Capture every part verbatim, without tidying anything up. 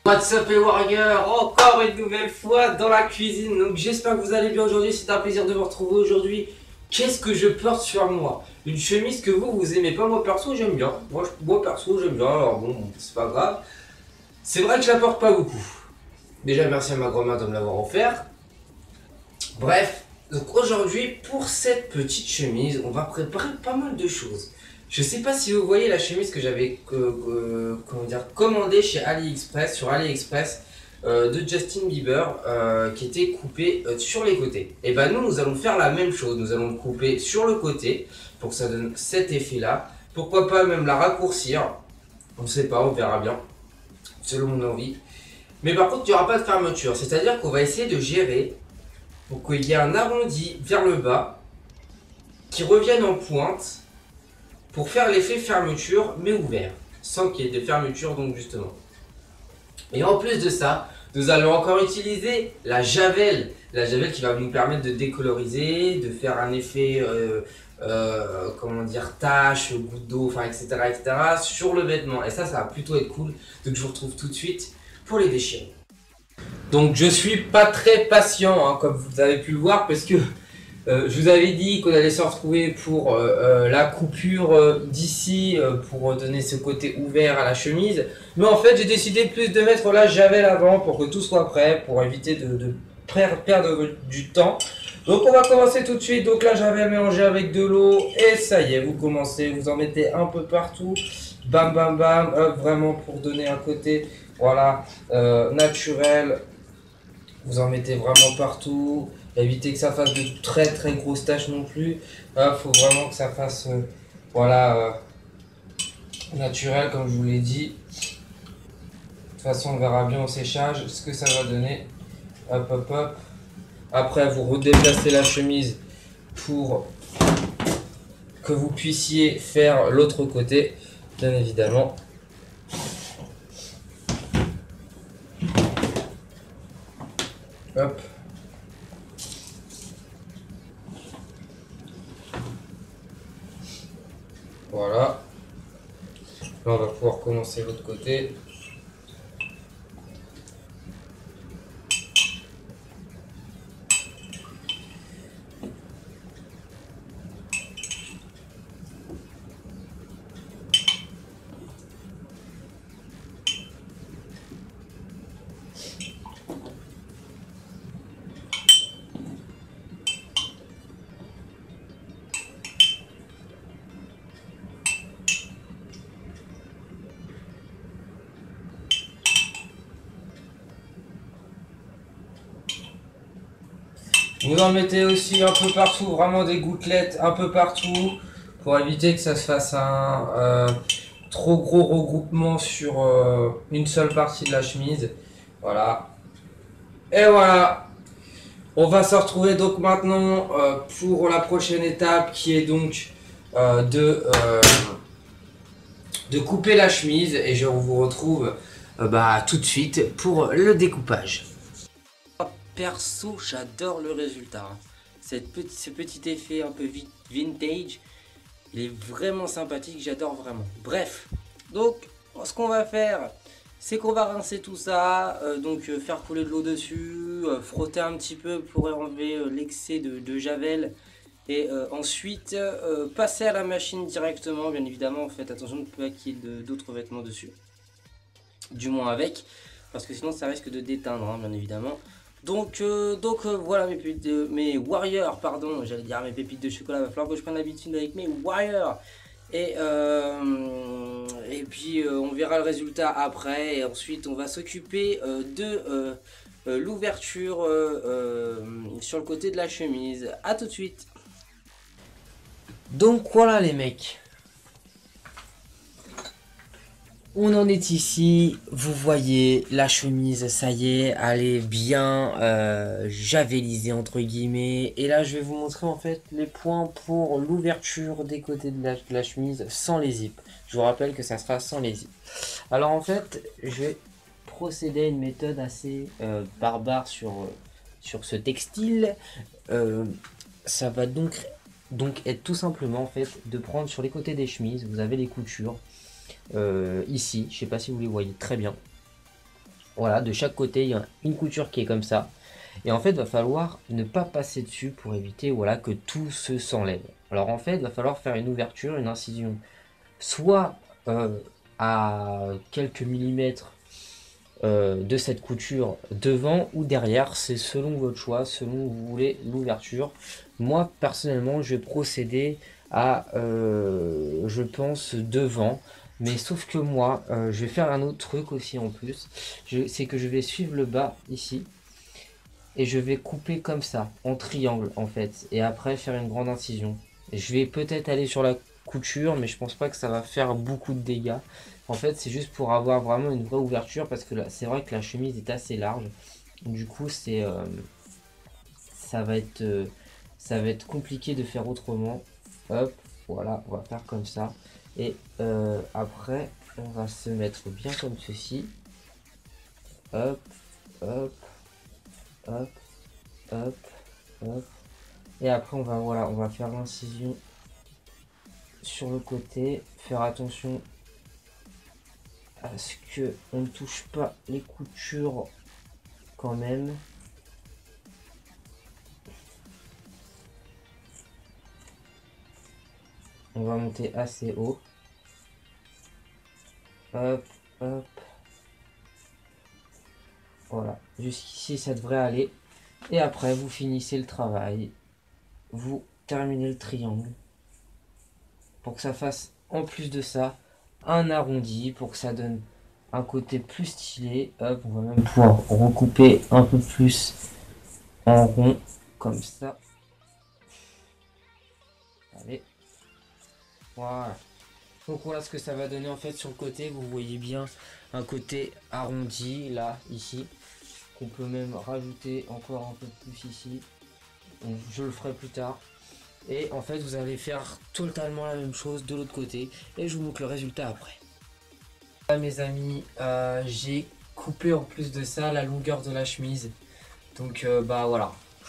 What's up les warriors, encore une nouvelle fois dans la cuisine. Donc j'espère que vous allez bien aujourd'hui, c'est un plaisir de vous retrouver aujourd'hui. Qu'est-ce que je porte sur moi? Une chemise que vous, vous aimez pas, moi perso j'aime bien. Moi, je, moi perso j'aime bien, alors bon, c'est pas grave. C'est vrai que je la porte pas beaucoup. Déjà merci à ma grand-mère de me l'avoir offert. Bref, donc aujourd'hui pour cette petite chemise, on va préparer pas mal de choses. Je sais pas si vous voyez la chemise que j'avais euh, comment dire, commandée chez AliExpress, sur AliExpress euh, de Justin Bieber euh, qui était coupée euh, sur les côtés. Et ben nous, nous allons faire la même chose, nous allons le couper sur le côté pour que ça donne cet effet là. Pourquoi pas même la raccourcir, on ne sait pas, on verra bien, selon mon envie. Mais par contre, il n'y aura pas de fermeture, c'est-à-dire qu'on va essayer de gérer pour qu'il y ait un arrondi vers le bas qui revienne en pointe pour faire l'effet fermeture mais ouvert, sans qu'il y ait de fermeture donc justement. Et en plus de ça, nous allons encore utiliser la javel, la javel qui va nous permettre de décoloriser, de faire un effet, euh, euh, comment dire, tache, goutte d'eau, enfin et cetera, et cetera sur le vêtement. Et ça, ça va plutôt être cool. Donc je vous retrouve tout de suite pour les déchirer. Donc je suis pas très patient, hein, comme vous avez pu le voir, parce que Euh, je vous avais dit qu'on allait se retrouver pour euh, euh, la coupure euh, d'ici euh, pour donner ce côté ouvert à la chemise. Mais en fait, j'ai décidé plus de mettre la javel avant pour que tout soit prêt, pour éviter de, de perdre du temps. Donc on va commencer tout de suite. Donc la javel mélangée avec de l'eau et ça y est, vous commencez, vous en mettez un peu partout. Bam bam bam, hop, vraiment pour donner un côté, voilà, euh, naturel. Vous en mettez vraiment partout. Évitez que ça fasse de très très grosses taches non plus. Il faut vraiment que ça fasse euh, voilà, euh, naturel comme je vous l'ai dit. De toute façon on verra bien au séchage ce que ça va donner. Hop hop hop. Après vous redéplacez la chemise pour que vous puissiez faire l'autre côté, bien évidemment. Hop. Voilà. Là, on va pouvoir commencer l'autre côté. Vous en mettez aussi un peu partout, vraiment des gouttelettes un peu partout, pour éviter que ça se fasse un euh, trop gros regroupement sur euh, une seule partie de la chemise. Voilà. Et voilà. On va se retrouver donc maintenant euh, pour la prochaine étape qui est donc euh, de, euh, de couper la chemise. Et je vous retrouve euh, bah, tout de suite pour le découpage. Perso, j'adore le résultat. Cette petit, ce petit effet un peu vintage, il est vraiment sympathique, j'adore vraiment. Bref, donc ce qu'on va faire, c'est qu'on va rincer tout ça, euh, donc euh, faire couler de l'eau dessus, euh, frotter un petit peu pour enlever euh, l'excès de, de javel. Et euh, ensuite, euh, passer à la machine directement, bien évidemment. Faites attention de ne pas qu'il y ait d'autres vêtements dessus. Du moins avec, parce que sinon ça risque de déteindre, hein, bien évidemment. Donc, euh, donc euh, voilà mes, pépites, mes warriors, pardon, j'allais dire mes pépites de chocolat, il va falloir que je prenne l'habitude avec mes warriors. Et, euh, et puis euh, on verra le résultat après, et ensuite on va s'occuper euh, de euh, euh, l'ouverture euh, euh, sur le côté de la chemise. A tout de suite. Donc voilà les mecs. On en est ici, vous voyez la chemise, ça y est, elle est bien euh, javelisée entre guillemets. Et là je vais vous montrer en fait les points pour l'ouverture des côtés de la, de la chemise sans les zips. Je vous rappelle que ça sera sans les zips. Alors en fait, je vais procéder à une méthode assez euh, barbare sur, sur ce textile. Euh, ça va donc, donc être tout simplement en fait de prendre sur les côtés des chemises, vous avez les coutures. Euh, ici, je sais pas si vous les voyez très bien. Voilà, de chaque côté, il y a une couture qui est comme ça. Et en fait, il va falloir ne pas passer dessus pour éviter voilà, que tout se s'enlève. Alors en fait, il va falloir faire une ouverture, une incision, soit euh, à quelques millimètres euh, de cette couture devant ou derrière, c'est selon votre choix, selon où vous voulez l'ouverture. Moi, personnellement, je vais procéder à, euh, je pense, devant. Mais sauf que moi, euh, je vais faire un autre truc aussi en plus. C'est que je vais suivre le bas ici et je vais couper comme ça, en triangle en fait, et après faire une grande incision. Et je vais peut-être aller sur la couture, mais je pense pas que ça va faire beaucoup de dégâts. En fait, c'est juste pour avoir vraiment une vraie ouverture, parce que là, c'est vrai que la chemise est assez large. Du coup, c'est, euh, ça va être, euh, ça va être compliqué de faire autrement. Hop, voilà, on va faire comme ça. Et euh, après, on va se mettre bien comme ceci. Hop, hop, hop, hop, hop. Et après on va voilà, on va faire l'incision sur le côté, faire attention à ce que on ne touche pas les coutures quand même. On va monter assez haut. Hop, hop. Voilà, jusqu'ici ça devrait aller. Et après vous finissez le travail. Vous terminez le triangle. Pour que ça fasse en plus de ça un arrondi, pour que ça donne un côté plus stylé. Hop, on va même pouvoir recouper un peu plus en rond, comme ça. Allez, voilà. Donc voilà ce que ça va donner en fait sur le côté. Vous voyez bien un côté arrondi là, ici. Qu'on peut même rajouter encore un peu plus ici. Donc, je le ferai plus tard. Et en fait vous allez faire totalement la même chose de l'autre côté. Et je vous montre le résultat après. Là mes amis, euh, j'ai coupé en plus de ça la longueur de la chemise. Donc euh, bah voilà.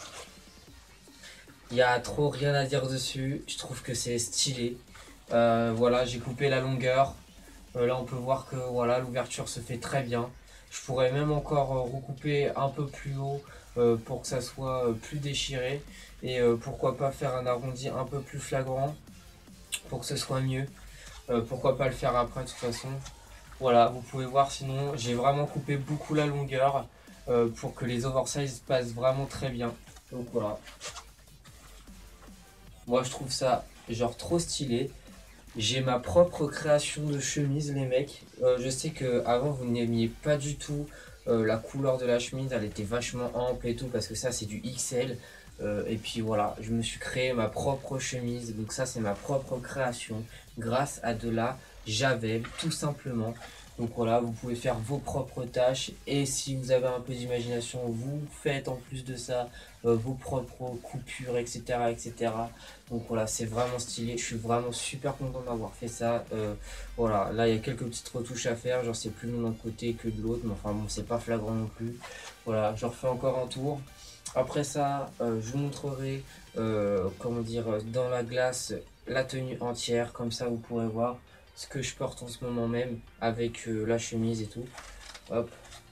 Il n'y a trop rien à dire dessus. Je trouve que c'est stylé. Euh, voilà, j'ai coupé la longueur. Euh, là, on peut voir que voilà, l'ouverture se fait très bien. Je pourrais même encore euh, recouper un peu plus haut euh, pour que ça soit euh, plus déchiré. Et euh, pourquoi pas faire un arrondi un peu plus flagrant pour que ce soit mieux. Euh, pourquoi pas le faire après de toute façon. Voilà, vous pouvez voir sinon, j'ai vraiment coupé beaucoup la longueur euh, pour que les oversize passent vraiment très bien. Donc voilà. Moi, je trouve ça genre trop stylé. J'ai ma propre création de chemise, les mecs. Euh, je sais que avant vous n'aimiez pas du tout euh, la couleur de la chemise. Elle était vachement ample et tout parce que ça c'est du X L. Euh, et puis voilà, je me suis créé ma propre chemise. Donc ça c'est ma propre création grâce à de la javel tout simplement. Donc voilà, vous pouvez faire vos propres tâches. Et si vous avez un peu d'imagination, vous faites en plus de ça euh, vos propres coupures, et cetera et cetera. Donc voilà, c'est vraiment stylé. Je suis vraiment super content d'avoir fait ça. Euh, voilà, là il y a quelques petites retouches à faire. Genre c'est plus long d'un côté que de l'autre. Mais enfin bon, c'est pas flagrant non plus. Voilà, je refais encore un tour. Après ça, euh, je vous montrerai, euh, comment dire, dans la glace, la tenue entière. Comme ça, vous pourrez voir ce que je porte en ce moment même avec euh, la chemise et tout. Hop.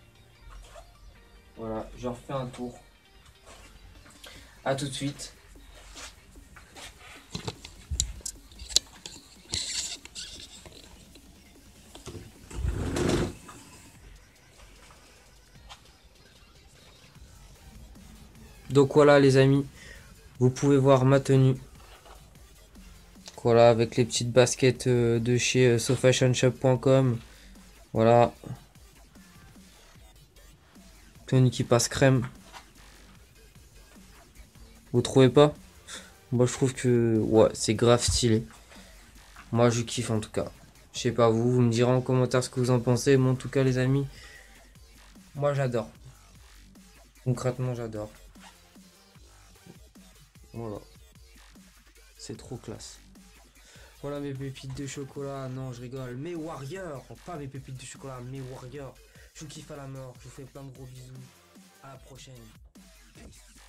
Voilà, je refais un tour. A tout de suite. Donc voilà les amis, vous pouvez voir ma tenue. Voilà, avec les petites baskets euh, de chez euh, so fashion shop point com. Voilà. Tenue qui passe crème. Vous trouvez pas? Moi je trouve que ouais, c'est grave stylé. Moi je kiffe en tout cas. Je sais pas vous, vous me direz en commentaire ce que vous en pensez. Mais en tout cas les amis, moi j'adore. Concrètement j'adore. Voilà. C'est trop classe. Voilà mes pépites de chocolat. Non, je rigole. Mes Warriors. Pas mes pépites de chocolat, mes Warriors. Je vous kiffe à la mort. Je vous fais plein de gros bisous. À la prochaine. Peace.